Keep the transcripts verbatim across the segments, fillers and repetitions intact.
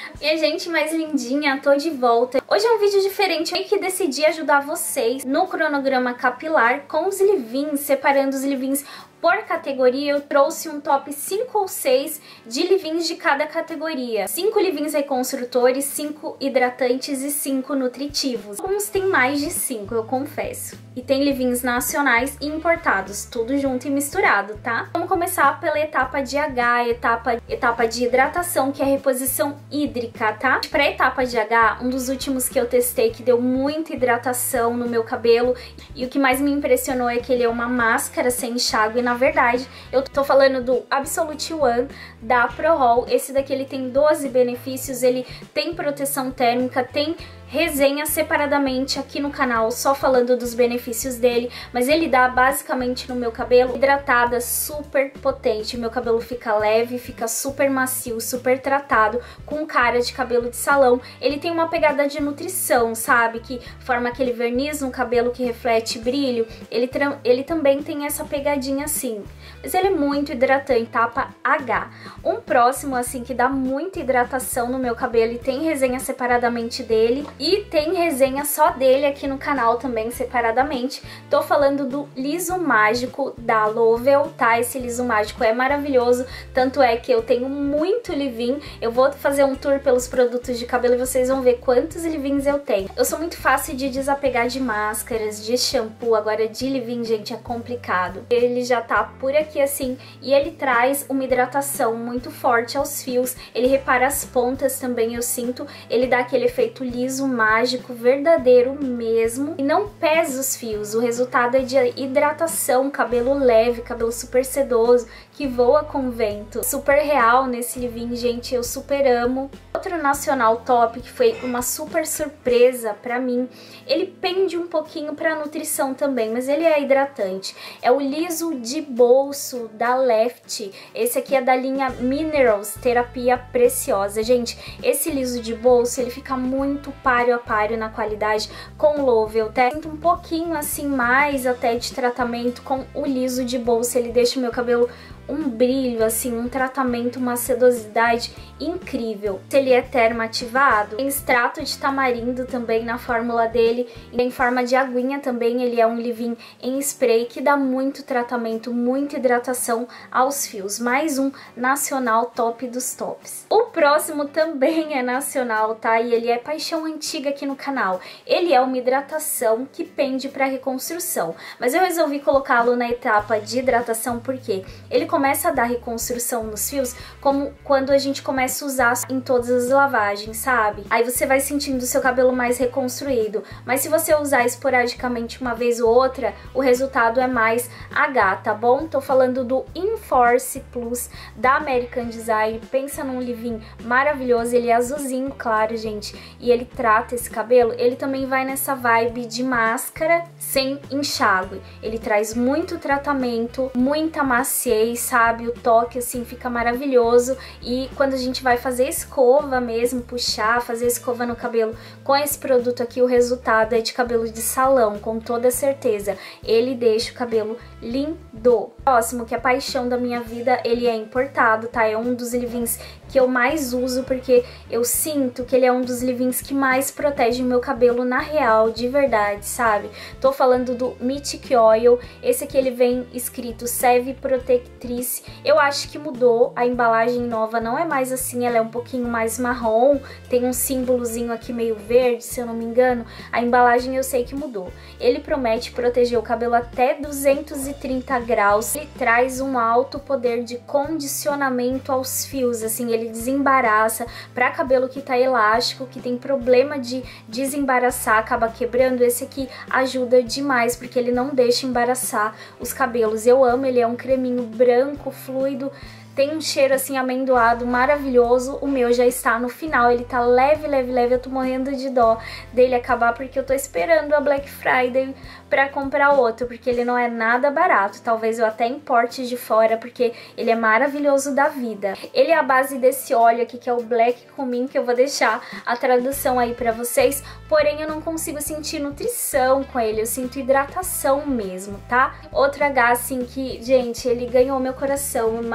Minha gente mais lindinha, tô de volta. Hoje é um vídeo diferente, eu que decidi ajudar vocês no cronograma capilar com os leave-ins, separando os leave-ins por categoria. Eu trouxe um top cinco ou seis de leave-ins de cada categoria. cinco leave-ins reconstrutores, cinco hidratantes e cinco nutritivos. Alguns tem mais de cinco, eu confesso. E tem leave-ins nacionais e importados, tudo junto e misturado, tá? Vamos começar pela etapa de H, etapa, etapa de hidratação, que é a reposição hídrica, tá? Pra etapa de H, um dos últimos que eu testei que deu muita hidratação no meu cabelo, e o que mais me impressionou é que ele é uma máscara sem enxágue. Na verdade, eu tô falando do Absolute One da ProRol. Esse daqui ele tem doze benefícios, ele tem proteção térmica, tem resenha separadamente aqui no canal, só falando dos benefícios dele, mas ele dá basicamente no meu cabelo hidratada, super potente. Meu cabelo fica leve, fica super macio, super tratado, com cara de cabelo de salão. Ele tem uma pegada de nutrição, sabe? Que forma aquele verniz no cabelo que reflete brilho. Ele, ele também tem essa pegadinha assim, mas ele é muito hidratante, etapa H. Um próximo, assim, que dá muita hidratação no meu cabelo e tem resenha separadamente dele. E tem resenha só dele aqui no canal também, separadamente. Tô falando do Liso Mágico da Lovell, tá? Esse Liso Mágico é maravilhoso, tanto é que eu tenho muito leave-in. Eu vou fazer um tour pelos produtos de cabelo e vocês vão ver quantos leave-ins eu tenho. Eu sou muito fácil de desapegar de máscaras, de shampoo, agora de leave-in, gente, é complicado. Ele já tá por aqui assim, e ele traz uma hidratação muito forte aos fios, ele repara as pontas também, eu sinto, ele dá aquele efeito liso mágico, verdadeiro mesmo, e não pesa os fios. O resultado é de hidratação, cabelo leve, cabelo super sedoso, que voa com o vento. Super real nesse leave-in, gente, eu super amo. Outro nacional top, que foi uma super surpresa pra mim, ele pende um pouquinho pra nutrição também, mas ele é hidratante. É o liso de bolso da Left. Esse aqui é da linha Minerals, terapia preciosa. Gente, esse liso de bolso, ele fica muito páreo a páreo na qualidade com o Lovell, tá? Sinto um pouquinho assim mais até de tratamento com o liso de bolso. Ele deixa o meu cabelo um brilho, assim, um tratamento, uma sedosidade incrível. Ele é termoativado, tem extrato de tamarindo também na fórmula dele, e em forma de aguinha também. Ele é um leave-in em spray que dá muito tratamento, muita hidratação aos fios. Mais um nacional top dos tops. O próximo também é nacional, tá? E ele é paixão antiga aqui no canal. Ele é uma hidratação que pende para reconstrução, mas eu resolvi colocá-lo na etapa de hidratação porque ele começa a dar reconstrução nos fios como quando a gente começa a usar em todas as lavagens, sabe? Aí você vai sentindo o seu cabelo mais reconstruído, mas se você usar esporadicamente uma vez ou outra, o resultado é mais H, tá bom? Tô falando do Inforce Plus da American Design. Pensa num leave-in maravilhoso, ele é azulzinho, claro, gente, e ele trata esse cabelo. Ele também vai nessa vibe de máscara sem enxágue. Ele traz muito tratamento, muita maciez, sabe? O toque, assim, fica maravilhoso. E quando a gente vai fazer escova mesmo, puxar, fazer escova no cabelo com esse produto aqui, o resultado é de cabelo de salão, com toda certeza. Ele deixa o cabelo lindo. Próximo, que é a paixão da minha vida, ele é importado, tá? É um dos leave-ins que eu mais uso, porque eu sinto que ele é um dos leave-ins que mais protege o meu cabelo na real, de verdade, sabe? Tô falando do Mystic Oil. Esse aqui ele vem escrito Seve Protectrice. Eu acho que mudou, a embalagem nova não é mais assim, ela é um pouquinho mais marrom, tem um símbolozinho aqui meio verde, se eu não me engano. A embalagem eu sei que mudou. Ele promete proteger o cabelo até duzentos e trinta graus. Ele traz um alto poder de condicionamento aos fios, assim, ele desembaraça para cabelo que tá elástico, que tem problema de desembaraçar, acaba quebrando. Esse aqui ajuda demais, porque ele não deixa embaraçar os cabelos. Eu amo, ele é um creminho branco, fluido, tem um cheiro assim amendoado maravilhoso. O meu já está no final, ele tá leve, leve, leve. Eu tô morrendo de dó dele acabar, porque eu tô esperando a Black Friday pra comprar outro, porque ele não é nada barato. Talvez eu até importe de fora, porque ele é maravilhoso da vida. Ele é a base desse óleo aqui, que é o Black Cumin, que eu vou deixar a tradução aí pra vocês. Porém, eu não consigo sentir nutrição com ele, eu sinto hidratação mesmo, tá? Outro H, assim, que, gente, ele ganhou meu coração, maravilhoso.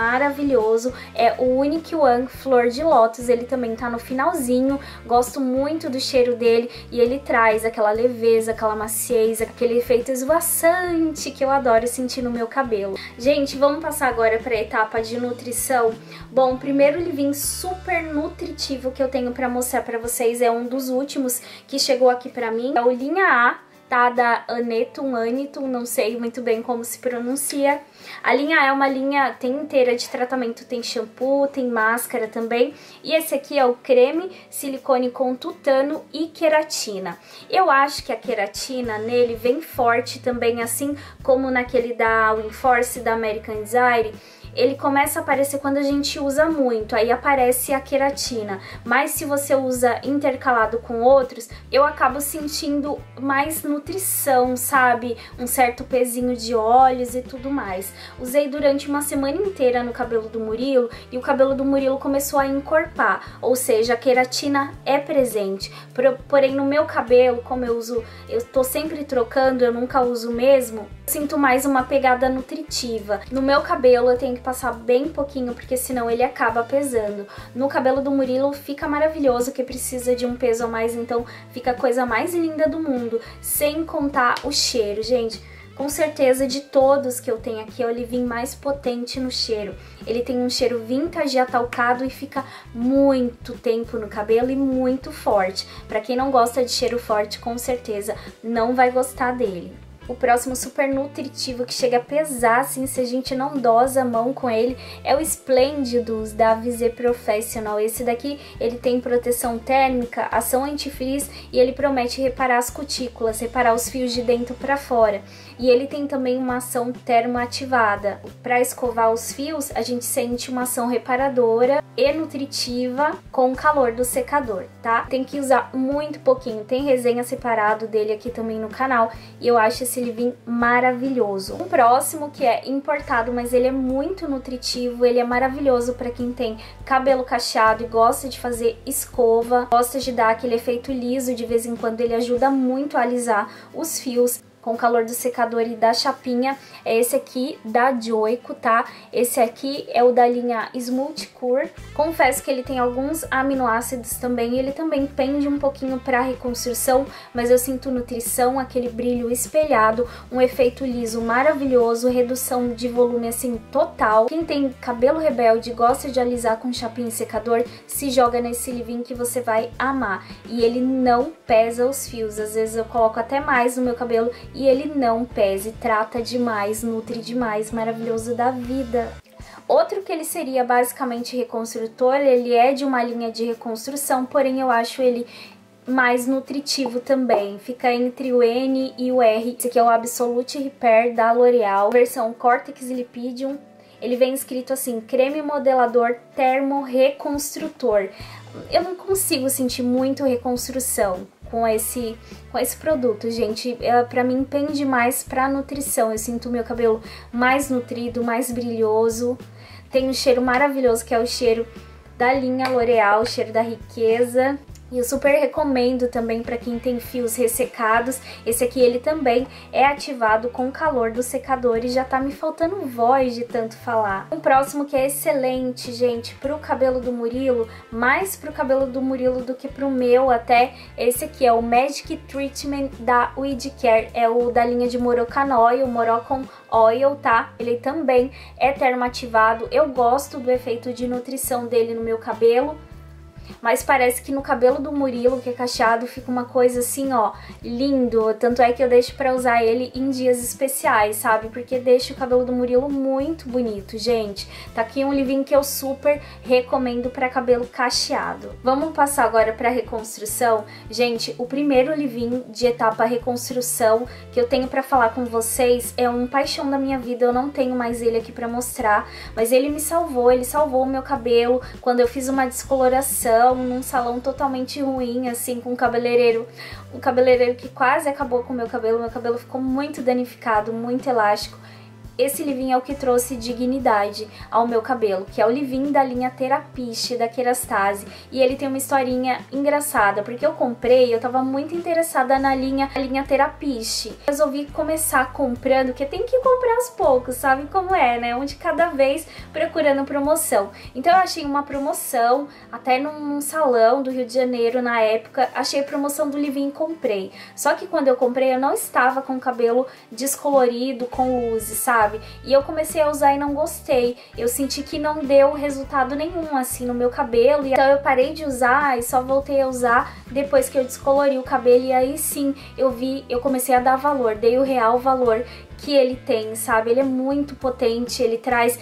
maravilhoso, é o Unique One Flor de Lótus, ele também tá no finalzinho, gosto muito do cheiro dele e ele traz aquela leveza, aquela maciez, aquele efeito esvoaçante que eu adoro sentir no meu cabelo. Gente, vamos passar agora para a etapa de nutrição. Bom, o primeiro leave-in super nutritivo que eu tenho para mostrar para vocês é um dos últimos que chegou aqui para mim, é o Linha A, tá? Da Anetum, Anitum, não sei muito bem como se pronuncia. A linha A é uma linha, tem inteira de tratamento, tem shampoo, tem máscara também. E esse aqui é o creme silicone com tutano e queratina. Eu acho que a queratina nele vem forte também, assim como naquele da Winforce, da American Desire. Ele começa a aparecer quando a gente usa muito, aí aparece a queratina. Mas se você usa intercalado com outros, eu acabo sentindo mais nutrição, sabe? Um certo pezinho de óleos e tudo mais. Usei durante uma semana inteira no cabelo do Murilo e o cabelo do Murilo começou a encorpar, ou seja, a queratina é presente. Porém, no meu cabelo, como eu uso, eu tô sempre trocando, eu nunca uso mesmo, sinto mais uma pegada nutritiva. No meu cabelo eu tenho que passar bem pouquinho, porque senão ele acaba pesando. No cabelo do Murilo fica maravilhoso, que precisa de um peso a mais, então fica a coisa mais linda do mundo, sem contar o cheiro, gente. Com certeza, de todos que eu tenho aqui, é o leave-in mais potente no cheiro. Ele tem um cheiro vintage atalcado e fica muito tempo no cabelo e muito forte. Pra quem não gosta de cheiro forte, com certeza não vai gostar dele. O próximo super nutritivo que chega a pesar, assim, se a gente não dosa a mão com ele, é o Splendidus da Visé Professional. Esse daqui, ele tem proteção térmica, ação antifrizz e ele promete reparar as cutículas, reparar os fios de dentro para fora. E ele tem também uma ação termoativada. Para escovar os fios, a gente sente uma ação reparadora e nutritiva com o calor do secador, tá? Tem que usar muito pouquinho. Tem resenha separado dele aqui também no canal e eu acho esse leave-in maravilhoso. Um próximo que é importado, mas ele é muito nutritivo, ele é maravilhoso para quem tem cabelo cacheado e gosta de fazer escova, gosta de dar aquele efeito liso de vez em quando, ele ajuda muito a alisar os fios com o calor do secador e da chapinha. É esse aqui da Joico, tá? Esse aqui é o da linha Smooth Cure. Confesso que ele tem alguns aminoácidos também, ele também pende um pouquinho para reconstrução, mas eu sinto nutrição, aquele brilho espelhado, um efeito liso maravilhoso, redução de volume assim total. Quem tem cabelo rebelde e gosta de alisar com chapinha e secador, se joga nesse leave-in que você vai amar. E ele não pesa os fios, às vezes eu coloco até mais no meu cabelo e ele não pesa, trata demais, nutre demais, maravilhoso da vida. Outro que ele seria basicamente reconstrutor, ele é de uma linha de reconstrução, porém eu acho ele mais nutritivo também. Fica entre o N e o R. Esse aqui é o Absolute Repair da L'Oreal, versão Cortex Lipidium. Ele vem escrito assim, creme modelador termo reconstrutor. Eu não consigo sentir muito reconstrução com esse, com esse produto, gente. É, pra mim pende mais pra nutrição. Eu sinto o meu cabelo mais nutrido, mais brilhoso. Tem um cheiro maravilhoso, que é o cheiro da linha L'Oreal, o cheiro da riqueza. E eu super recomendo também para quem tem fios ressecados. Esse aqui ele também é ativado com o calor do secador e já tá me faltando voz de tanto falar. Um próximo que é excelente, gente, pro cabelo do Murilo, mais pro cabelo do Murilo do que pro meu até. Esse aqui é o Magic Treatment da Weed Care, é o da linha de Moroccan Oil, Moroccan Oil, tá? Ele também é termoativado. Eu gosto do efeito de nutrição dele no meu cabelo, mas parece que no cabelo do Murilo, que é cacheado, fica uma coisa assim, ó, lindo. Tanto é que eu deixo pra usar ele em dias especiais, sabe? Porque deixa o cabelo do Murilo muito bonito, gente. Tá aqui um leave-in que eu super recomendo pra cabelo cacheado. Vamos passar agora pra reconstrução. Gente, o primeiro leave-in de etapa reconstrução que eu tenho pra falar com vocês é um paixão da minha vida. Eu não tenho mais ele aqui pra mostrar, mas ele me salvou, ele salvou o meu cabelo quando eu fiz uma descoloração num salão totalmente ruim, assim, com um cabeleireiro, um cabeleireiro que quase acabou com o meu cabelo. Meu cabelo ficou muito danificado, muito elástico. esse leave-in é o que trouxe dignidade ao meu cabelo, que é o leave-in da linha Therapist, da Kerastase. E ele tem uma historinha engraçada, porque eu comprei, eu tava muito interessada na linha, na linha Therapist. Resolvi começar comprando, porque tem que comprar aos poucos, sabe como é, né? Um de cada vez, procurando promoção. Então eu achei uma promoção, até num salão do Rio de Janeiro na época, achei promoção do leave-in e comprei. Só que quando eu comprei, eu não estava com o cabelo descolorido, com luzes, sabe? E eu comecei a usar e não gostei. Eu senti que não deu resultado nenhum assim no meu cabelo. E então eu parei de usar e só voltei a usar depois que eu descolori o cabelo. E aí sim, eu vi, eu comecei a dar valor, dei o real valor que ele tem, sabe? Ele é muito potente, ele traz...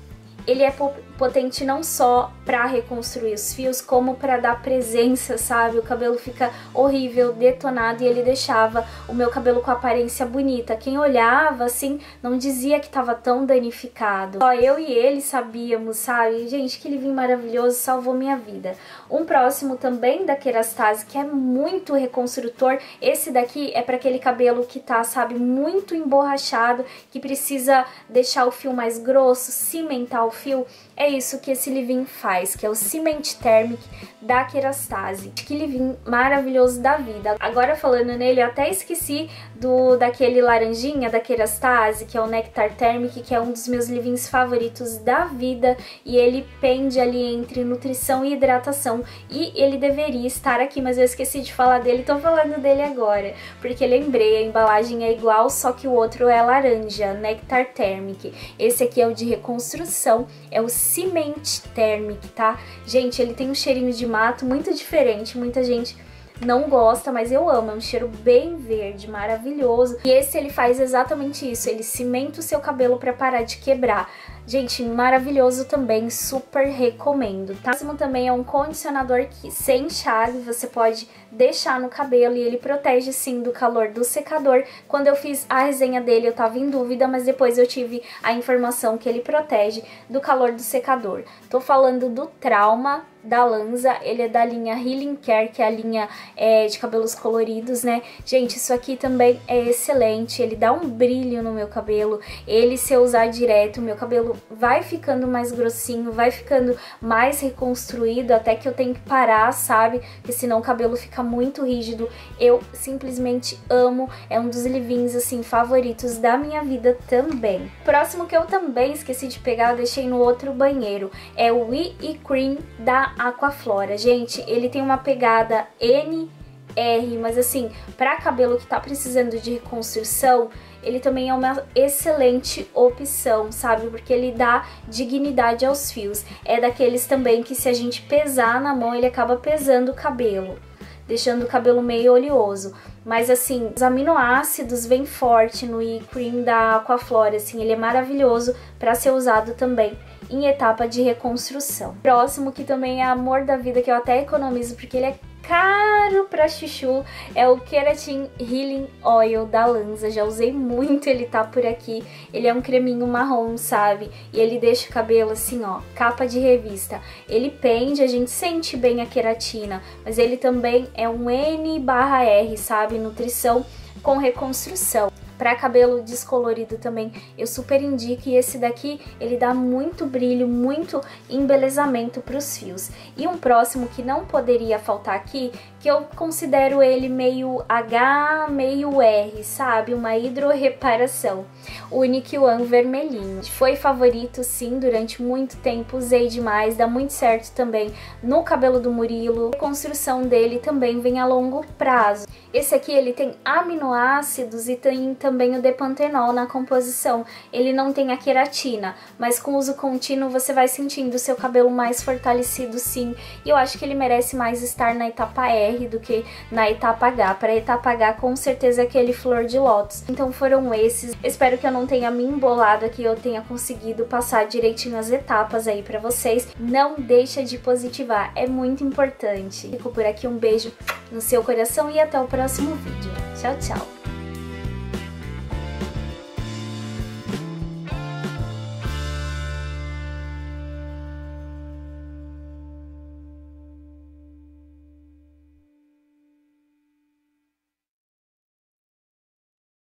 Ele é potente não só para reconstruir os fios, como para dar presença, sabe? O cabelo fica horrível, detonado, e ele deixava o meu cabelo com aparência bonita. Quem olhava, assim, não dizia que tava tão danificado. Só eu e ele sabíamos, sabe? Gente, que leave-in maravilhoso, salvou minha vida. Um próximo também da Kerastase, que é muito reconstrutor. Esse daqui é para aquele cabelo que tá, sabe, muito emborrachado, que precisa deixar o fio mais grosso, cimentar o fio. É isso que esse leave-in faz, que é o Cement Thermic da Kerastase. Que leave-in maravilhoso da vida. Agora falando nele, eu até esqueci do daquele laranjinha da Kerastase, que é o Nectar Thermic, que é um dos meus leave-ins favoritos da vida, e ele pende ali entre nutrição e hidratação, e ele deveria estar aqui, mas eu esqueci de falar dele, tô falando dele agora, porque lembrei, a embalagem é igual, só que o outro é laranja, Nectar Thermic. Esse aqui é o de reconstrução, é o Cement Thermic, tá? Gente, ele tem um cheirinho de mato muito diferente, muita gente não gosta, mas eu amo, é um cheiro bem verde, maravilhoso. E esse ele faz exatamente isso, ele cimenta o seu cabelo para parar de quebrar. Gente, maravilhoso também, super recomendo, tá? O próximo também é um condicionador que sem enxágue, você pode deixar no cabelo e ele protege sim do calor do secador. Quando eu fiz a resenha dele eu tava em dúvida, mas depois eu tive a informação que ele protege do calor do secador. Tô falando do Trauma da Lanza, ele é da linha Healing Care, que é a linha é, de cabelos coloridos, né? Gente, isso aqui também é excelente, ele dá um brilho no meu cabelo, ele se eu usar direto, meu cabelo vai ficando mais grossinho, vai ficando mais reconstruído, até que eu tenho que parar, sabe? Porque senão o cabelo fica muito rígido. Eu simplesmente amo, é um dos leave-ins assim favoritos da minha vida também. Próximo que eu também esqueci de pegar, eu deixei no outro banheiro, é o We e Cream da Aquaflora. Gente, ele tem uma pegada N R, mas assim, para cabelo que tá precisando de reconstrução, ele também é uma excelente opção, sabe? Porque ele dá dignidade aos fios. É daqueles também que se a gente pesar na mão, ele acaba pesando o cabelo, deixando o cabelo meio oleoso. Mas assim, os aminoácidos vêm forte no E Cream da Aquaflora, assim, ele é maravilhoso para ser usado também em etapa de reconstrução. Próximo, que também é amor da vida, que eu até economizo porque ele é caro pra chuchu, é o Keratin Healing Oil da Lanza. Já usei muito, ele tá por aqui. Ele é um creminho marrom, sabe? E ele deixa o cabelo assim, ó, capa de revista. Ele pende, a gente sente bem a queratina, mas ele também é um N barra R, sabe? Nutrição com reconstrução. Para cabelo descolorido também, eu super indico, e esse daqui, ele dá muito brilho, muito embelezamento para os fios. E um próximo que não poderia faltar aqui, que eu considero ele meio H, meio R, sabe? Uma hidrorreparação. O Unique One vermelhinho. Foi favorito, sim, durante muito tempo, usei demais, dá muito certo também no cabelo do Murilo. A construção dele também vem a longo prazo. Esse aqui, ele tem aminoácidos e tem também o depantenol na composição. Ele não tem a queratina, mas com uso contínuo você vai sentindo o seu cabelo mais fortalecido, sim. E eu acho que ele merece mais estar na etapa R do que na etapa H. Para a etapa H, com certeza, é aquele flor de lótus. Então foram esses. Espero que eu não tenha me embolado aqui, eu tenha conseguido passar direitinho as etapas aí pra vocês. Não deixa de positivar, é muito importante. Fico por aqui, um beijo no seu coração e até o próximo vídeo. Tchau, tchau!